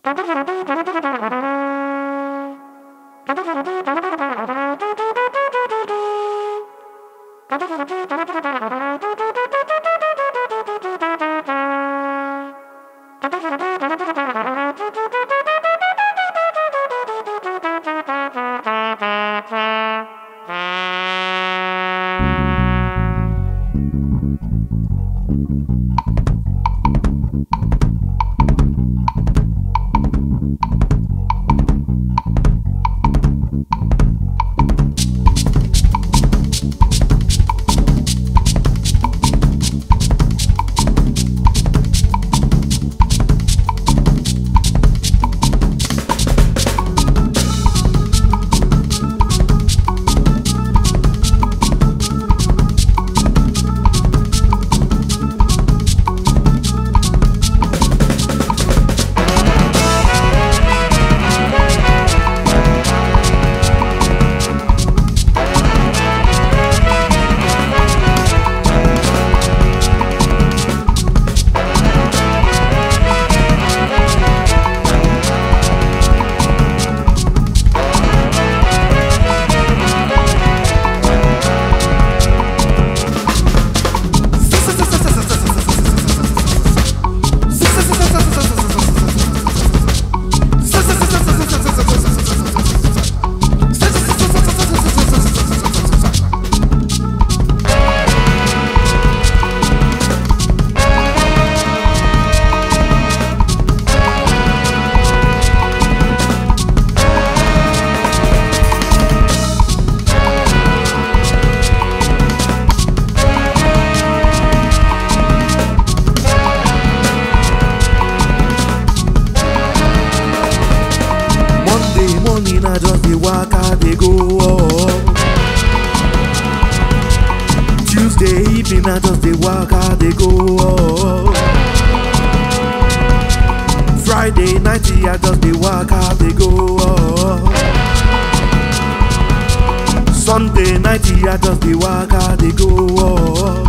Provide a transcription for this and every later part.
I just dey waka dey go. Tuesday evening I just dey waka dey go. Friday night I just dey waka dey go. Sunday night I just dey waka dey go.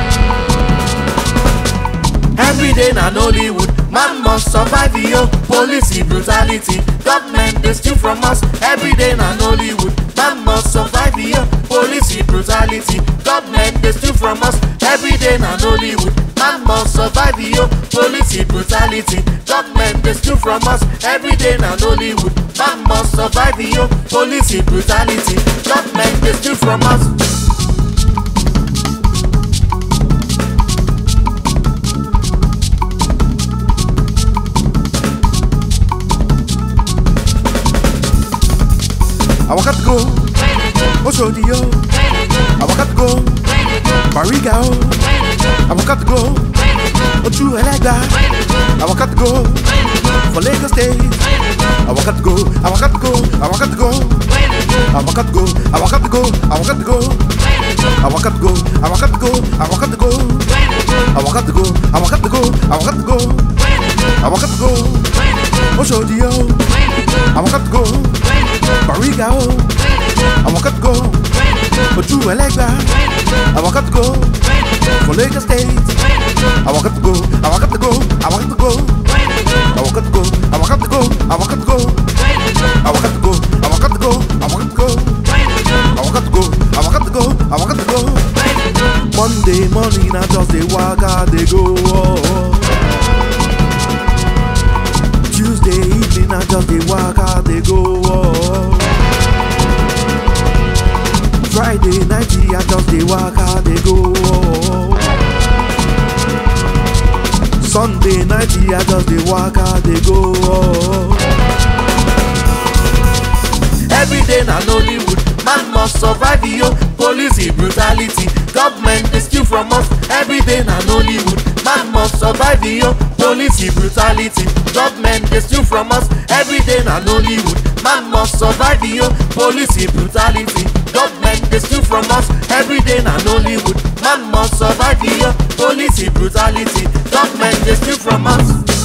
Every day na Nollywood, man must survive yo. Police brutality, government dey steal from us. Every day na Nollywood, man must survive yo. Police brutality, government dey steal from us. Every day na Nollywood, man must survive yo. Police brutality, government dey steal from us. Every day na Nollywood, man must survive yo. Police brutality, government dey steal from us. I waka to go, Oshodi yo. I waka to go, Bariga o. I waka to go, Oju Elegba. I waka to go, for Lagos State. I waka to go, I waka to go, I waka to go. I waka to go, I waka to go, I waka to go. I waka to go, I waka to go, I waka to go. I waka to go, I waka to go, I waka to go. I waka to go, Oshodi yo. I waka to go, Bariga o. I waka to go, Oju Elegba. I waka to go, for Lagos State. I waka to go, I waka to go, I waka to go. I waka to go, I waka to go, I waka to go. I waka to go, I waka to go, I waka to go. I waka to go, I waka to go, I waka to go. Monday morning I just dey waka dey go. Tuesday evening I just dey waka dey go. Friday night I just dey waka dey go. Sunday night I just dey waka dey go. Every day na Nollywood, man must survive yo. Police brutality, government dey steal from us. Every day na Nollywood, man must survive yo. Police brutality, government dey steal from us. Every day na Nollywood, man must survive yo. Police brutality, government dey steal from us. Every day na Nollywood, man must survive yo. Police brutality, government dey steal from us.